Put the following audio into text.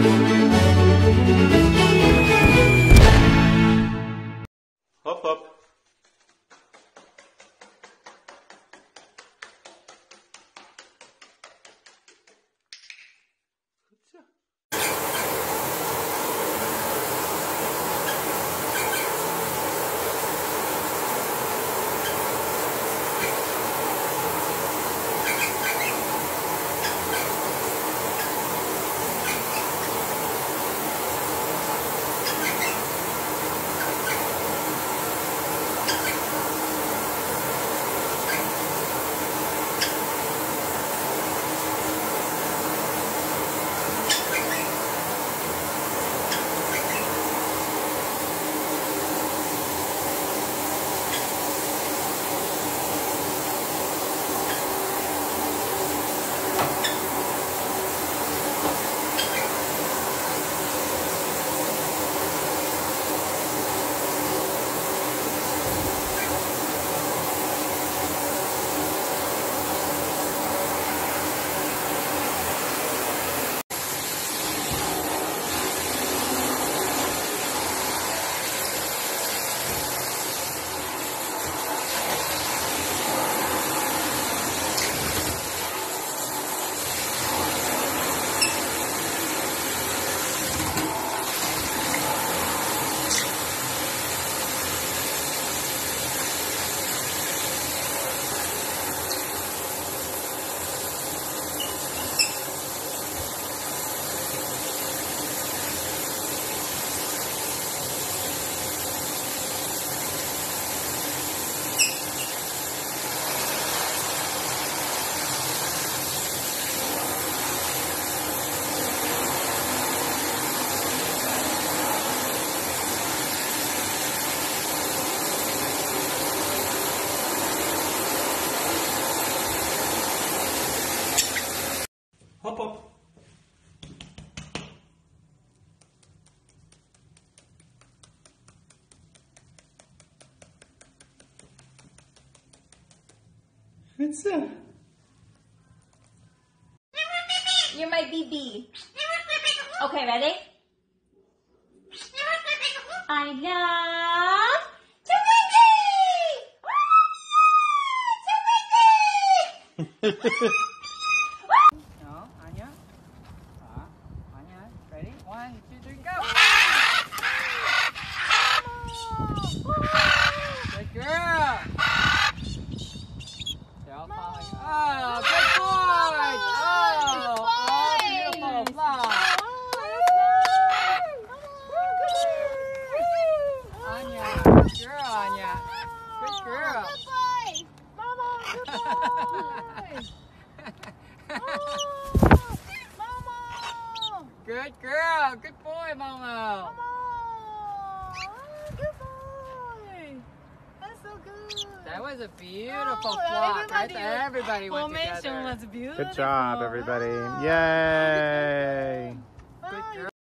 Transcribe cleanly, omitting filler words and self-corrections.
Hop, hop. Hop, hop. What's that? You're my BB. Okay, ready? I love Twinkie! No, Anya. Anya, ready? 1, 2, 3, go! Good girl! Oh, good boy! Oh, beautiful fly! Anya, good girl, Anya. Good girl. Good boy! Mama, good boy! Mama! Good girl. Good boy, Momo. Mama! Good boy! That's so good! That was a beautiful Oh, flock. everybody- Everybody went Formation together. was beautiful. Good job, everybody. Yay! Good girl.